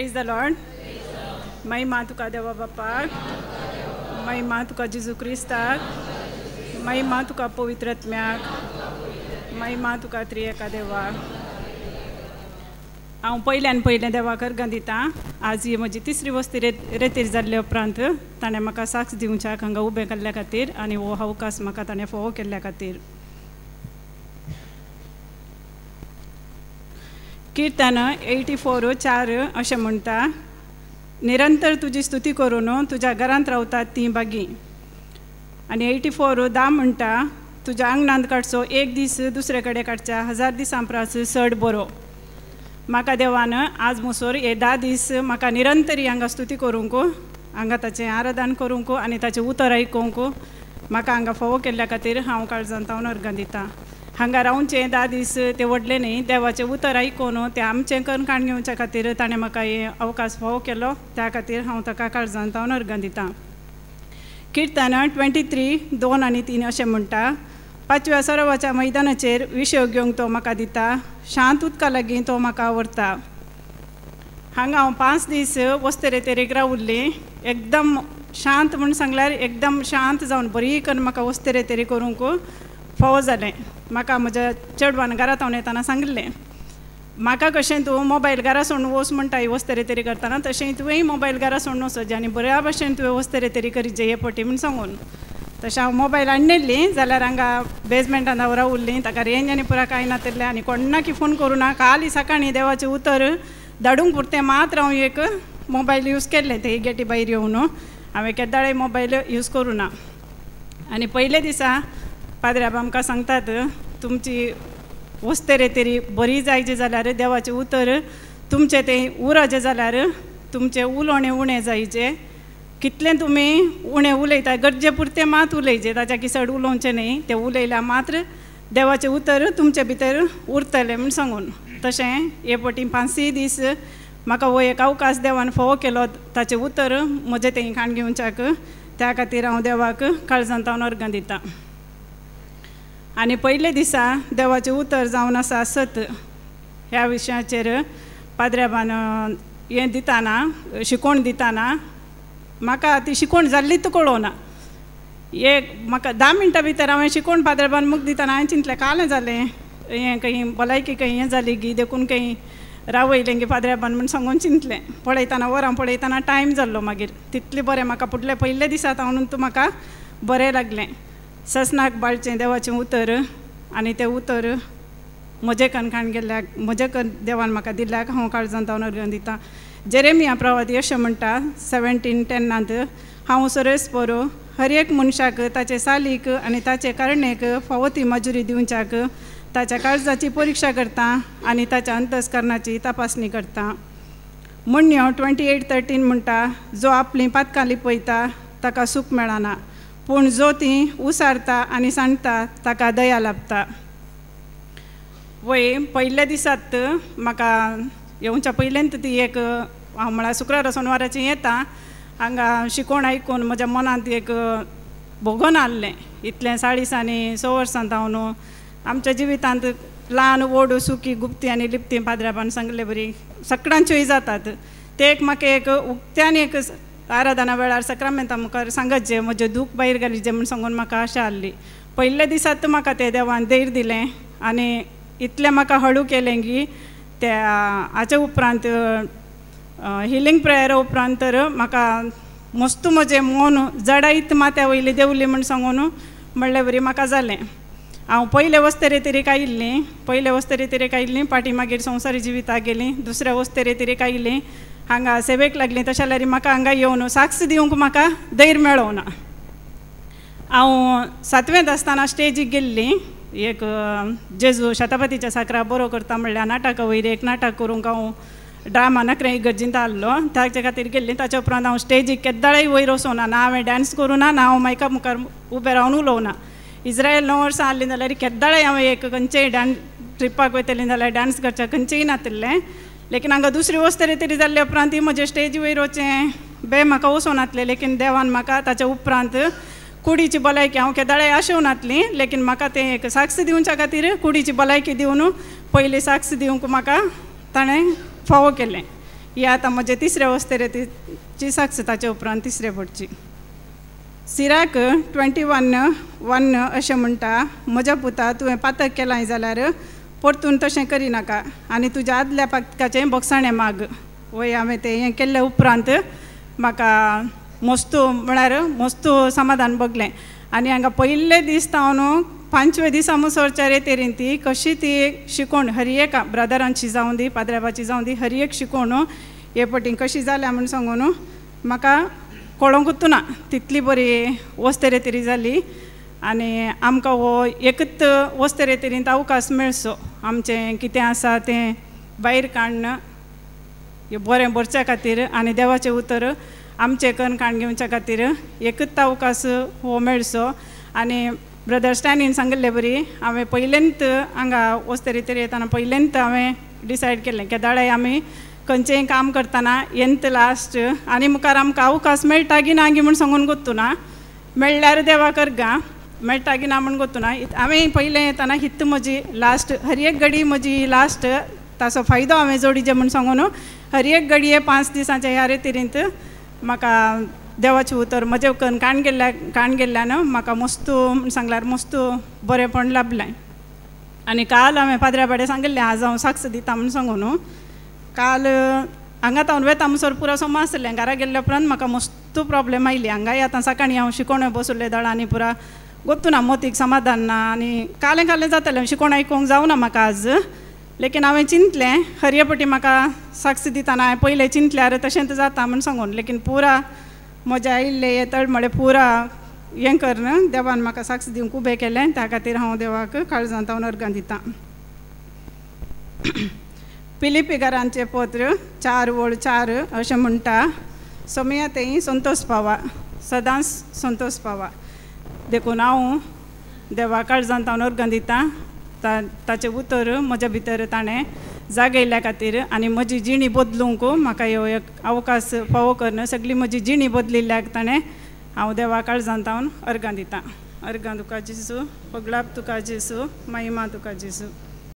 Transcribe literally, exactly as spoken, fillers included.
Praise the lord. महिमा तुका देवा बापाक, महिमा तुका जेजू क्रिस्ताक, महिमा तुका पवित्र आत्म्याक, महिमा तुका त्रिएका देवाक. हांव पयल्यान पयलें देवाक अर्गां दितां. आज ही म्हजी तिसरी वस्ती रे रेतीर जाल्ले उपरांत ताणें म्हाका साक्ष दिवच्याक हांगा उबें केल्ल्या खातीर आनी हो अवकाश म्हाका ताणें फोव केल्ल्या खातीर. कीर्तन एटी फोर चार अशें म्हणटा, निरंतर तुजी स्तुती करून तुज्या घरांत रावतात ती बागी. आनी एटी फोर धा म्हणटा, तुज्या आंगणांत काडचो एक दीस दुसरे कडेन काडच्या हजार दिसां प्रास चड बरो. म्हाका देवान आज मुसोर हे धा दीस म्हाका निरंतरी हांगा स्तुती करूंक, हांगा ताचें आराधन करूंक आनी ताचें उतर आयकूंक म्हाका हांगा फोव केल्ल्या खातीर हांव काळजांत हांव अर्गां दितां. हांगा रावचें धा दीस ते व्हडले न्ही, देवाचें उतर आयकून तें आमचें कणकाण घेवच्या खातीर ताणें म्हाका हे अवकाश फोव केलो, त्या खातीर हांव ताका काळजांत हांव अर्गां दितां. कीर्तन ट्वेंटी थ्री दोन आनी तीन अशें म्हणटा, पांचव्या सरोवाच्या मैदानाचेर विशय घेवंक तो म्हाका दिता, शांत उदका लागीं तो म्हाका आवडटा. हांगा हांव पांच दीस वस्ते रेतेरेक रावुल्ली, एकदम शांत म्हूण सांगल्यार एकदम शांत जावन बरी करून म्हाका वस्ते रेतेरी करूंक फोव जालें. म्हाका म्हज्या चेडवान घरांत हांव येताना सांगिल्लें, म्हाका कशें तूं मोबायल घरा सोडून वच म्हणटा ही वस्ते रेतेरी करतना, तशें तुवेंय मोबायल घरा सोडून वचोचें आनी बऱ्या भशेन तुवें वस्ते रेतेरी करीत जे हे पटी म्हूण सांगून. तशें हांव मोबायल हाडनेल्ली जाल्यार हांगा बेजमेंटान हांव रावुल्लीं, ताका रेंज आनी पुरा कांय नातिल्लें आनी कोणाकी फोन करूं ना. काली सकाळीं देवाचें उतर धाडूंक पुरतें मात्र हांव एक मोबायल यूज केल्लें, ते गेटी भायर येवन हांवें केदाळे मोबायल यूज करूं ना. आनी पयले दिसा पाद्र्याब आमकां सांगतात, तुमची वस्ते रेतेरी बरी जायची जाल्यार देवाचें उतर तुमचें तें उरचें जाल्यार तुमचें उलोवणें उणें जायचें. कितलें तुमी उणें उलयता गरजे पुरतें मात उलयचें, ताच्या किसड उलोवचें न्ही. तें उलयल्यार मात्र देवाचें उतर तुमचे भितर उरतलें म्हूण सांगून. तशें हे पटी पांचय दीस म्हाका हो एक अवकाश देवान फोव केलो ताचें उतर म्हजें तें काण घेवच्याक, त्या खातीर हांव देवाक काळजांत हांव अर्गां दितां. आनी पयले दिसा देवाचें उतर जावन आसा सत, ह्या विशयाचेर पाद्र्याबान हें दिताना शिकोवण दिताना म्हाका ती शिकोवण जाल्लीच कळोना. एक म्हाका धा मिनटां भितर हांवें शिकोवण पाद्र्याबान मुख दिताना हांवें चिंतलें कालें जालें, हें खंय भलायकी खंय हें जाली गी, देखून खंय रावयलें गी पाद्र्याबान म्हूण सांगून चिंतलें. पळयताना वरां पळयताना टायम जाल्लो मागीर. तितलें बरें म्हाका फुडले पयले दिसांत हांव तूं म्हाका बरें लागलें. ससनाक बाळचें देवाचें उतर आनी तें उतर म्हजें कणकाण गेल्ल्याक म्हजें कण देवान म्हाका दिल्ल्याक हांव काळजांत हांव अर्गां दितां. जेरेमिया प्रवादी अशें म्हणटा सेवेंटीन टेनांत, हांव सरस परो हर एक मनशाक ताचे सालीक आनी ताचे करणेक फावो ती मजुरी दिवच्याक ताच्या काळजाची परिक्षा करता आनी ताच्या अंतस्करणाची तपासणी करता. म्हणयो ट्वेंटी एट थर्टीन म्हणटा, जो आपली पातकां लिपयता ताका सूख मेळना, पूण जो ती उसारता आनी सांडटा ताका दया लाभता. वय पयल्या दिसात म्हाका येवच्या पयलेंत ती एक हांव म्हळ्यार शुक्रार सोनवाराचें येता, हांगा शिकोवण आयकून म्हज्या मनांत एक भोगोन आसलें. इतलें साळीसांनी स वर्सांत हांव न्हू आमच्या जिवितांत ल्हान व्हड सुखी गुप्ती आनी लिप्ती पाद्र्याबान सांगले बरी सगळ्यांच्योय जातात. ते एक म्हाका एक उक्त्यान एक आराधना वेळार सक्रामेंता मुखार सांगत जे म्हजें दूख भायर घाली जे म्हूण सांगून म्हाका आशा आसली. पयल्या दिसात म्हाका तें देवान धैर्य दिलें आनी इतलें म्हाका हळू केलें की त्या हाचे उपरांत हिलींग प्रेयरा उपरांत तर म्हाका मस्त म्हजें मन जडायत माथ्या वयली देंवली म्हूण सांगून म्हणलें बरी म्हाका जालें. हांव पयले वस्ते रेतेरेक आयिल्लीं, पयले वस्ते रेतेरेक आयिल्लीं, पाटी मागीर संवसारी जिविताक गेलीं, दुसऱ्या वस्ते रेतेरेक आयिल्लीं, हांगा सेवेक लागलीं. तशें जाल्यार म्हाका हांगा येवन साक्ष दिवंक म्हाका धैर्य मेळोना. हांव सातवेंत आसतना स्टेजीक गेल्लीं, एक जेजू शतापतीच्या साकरा बरो करता म्हणल्यार नाटका वयर एक नाटक करूंक हांव ड्रामा नखरे गरजेंत आसलो, ताचे खातीर गेल्लीं. ताचे उपरांत हांव स्टेजीक केदाळय वयर वचोना, ना हांवें डान्स करूं ना, ना हांव मायका मुखार उबें रावन उलोवना. इज्रायल णव वर्सां आसलीं जाल्यार केदाळय हांवें एक खंयचेय डान्स ट्रिपाक वयतलीं जाल्यार डान्स करचें खंयचेय नातिल्लें. लेकीन हांगा दुसरी वस्त तरी जाल्ले उपरांत म्हजे स्टेजी वयर वचें बे म्हाका वचून नासलें. लेकीन देवान म्हाका ताच्या उपरांत कुडीची भलायकी हांव केदाळे आशेव नासली, लेकीन म्हाका तें एक साक्ष दिवच्या खातीर कुडीची भलायकी दिवन पयली साक्ष दिवंक म्हाका ताणें फावो केलें. ही आतां म्हजे तिसरे वस्तेरेतीची साक्ष ताचे उपरांत तिसरे फावटची. सिराक ट्वेंटी वन वन अशें म्हणटा, म्हज्या पुता तुवें पातक केलां जाल्यार परतून तशें करिनाका आनी तुज्या आदल्या पातकाचें बोगसाणें माग. वय हांवें तें हें केल्ले उपरांत म्हाका मस्तू म्हळ्यार मस्तू समाधान भोगलें. आनी हांगा पयले दीस हांव न्हू पांचवे दिसा मुसोरच्या रेतेरीन ती कशी ती शिकोवण हर एक ब्रदरांची जावं दी पाद्रेबाची जावं दी हर एक शिकोवण हे पटीन कशी जाल्या म्हूण सांगून म्हाका कळोंकूच ना तितली बरी वस्ते रेतेरी जाली. आनी आमकां हो एकच वस्ते रेतेरींत अवकाश मेळचो आमचें कितें आसा तें भायर काडन बरें भरच्या खातीर आनी देवाचें उतर आमचे कन्न काण घेवच्या खातीर एकच अवकाश हो मेळचो. आनी ब्रदर स्टॅनीन सांगिल्ले बरी हांवें पयलेंत हांगा वस्ते रेतेरी येताना पयलेंत हांवें डिसायड केल्लें की दाडाय आमी खंयचेंय काम करतना एंत लास्ट आनी मुखार आमकां अवकाश मेळटा की ना गी म्हूण सांगून गोत्तू ना. मेळ्ळ्यार देवा करगा, मेळटा की ना म्हूण गोत्तू ना. हांवें पयलें येताना हित म्हजी लास्ट हर एक घडी म्हजी लास्ट ताचो फायदो हांवें जोडिचें म्हूण सांगून हर एक घडी हे पांच दिसांच्या ह्या रेतेरींत म्हाका देवाचें उतर म्हजे कन्न काण गेल्ल्या काण गेल्ल्यान म्हाका मस्तू सांगल्यार मस्तू बरेंपण लाभलें. आनी काल हांवें पाद्र्या बाडे सांगिल्लें आज हांव साक्ष दिता म्हूण सांगून. काल हांगा हांव वेता म्हणसर पुरो सोमा आसलें. घरा गेल्ल्या उपरांत म्हाका मस्तू प्रॉब्लेम आयली. हांगाय आतां सकाळीं हांव शिकोवणे बसुल्लें दळा आनी पुरा गोत्तू ना मोतीक समाधान ना आनी कालें कालें जातालें शिकोवण आयकूंक जावना म्हाका आज. लेकीन हांवें चिंतलें हरये पटी म्हाका साक्ष दितना हांवें पयलें चिंतल्यार तशेंच जाता म्हूण सांगून. लेकीन पुरा म्हजे आयिल्ले हे तळमळे पुरा हें करन देवान म्हाका साक्ष दिवंक उबें केलें. त्या खातीर हांव देवाक काळजांत हांव अर्गां दितां. फिलिपिकारांचें पत्र चार वळ चार अशें म्हणटा, समयातेय संतोश पावा, सदांच संतोश पावा. देखून हांव देवा काळजांत हांव अर्गां दितां. ता ताचें उतर म्हज्या भितर ताणें जागयल्ल्या खातीर आनी म्हजी जिणी बदलूंक म्हाका ह्यो एक अवकाश फावो करन सगळी म्हजी जिणी बदलिल्ल्याक ताणें हांव देवा काळजांत हांव अर्गां दितां. अर्गां तुका जेसू, पगलाप तुका जेसू, महिमा तुका जेसू.